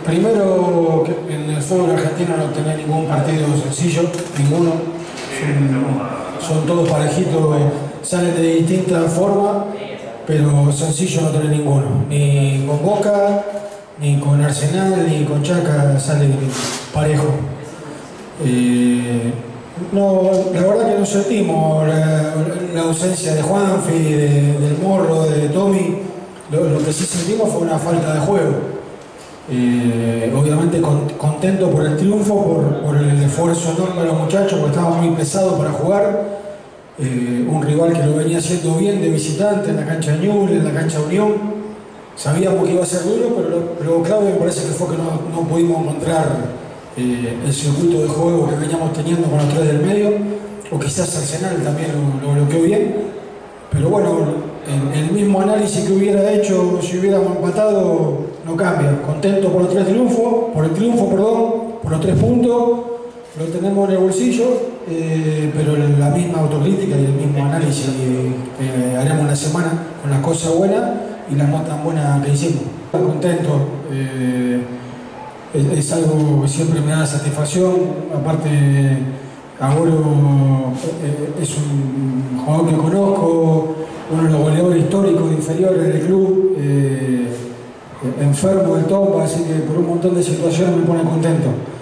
Primero, que en el fútbol argentino no tenés ningún partido sencillo, ninguno. Son todos parejitos, salen de distintas formas, pero sencillo no tenés ninguno. Ni con Boca, ni con Arsenal, ni con Chaca sale parejo. No, la verdad que no sentimos la ausencia de Juanfi, del Morro, de Tommy. Lo que sí sentimos fue una falta de juego. Obviamente contento por el triunfo, por el esfuerzo enorme de los muchachos, porque estaba muy pesado para jugar. Un rival que lo venía haciendo bien de visitante en la cancha de Ñuble, en la cancha de Unión. Sabíamos que iba a ser duro, pero lo clave me parece que fue que no pudimos encontrar el circuito de juego que veníamos teniendo con los tres del medio, o quizás Arsenal también lo bloqueó bien. Pero bueno, el mismo análisis que hubiera hecho si hubiéramos empatado no cambia. Contento por el triunfo, por los 3 puntos, lo tenemos en el bolsillo, pero la misma autocrítica y el mismo análisis haremos una semana con las cosas buenas y las no tan buenas que hicimos. Contento, es algo que siempre me da satisfacción. Aparte, Agüero es un jugador que conozco, uno de los goleadores históricos de inferiores del club, enfermo del Tomba, así que por un montón de situaciones me pone contento.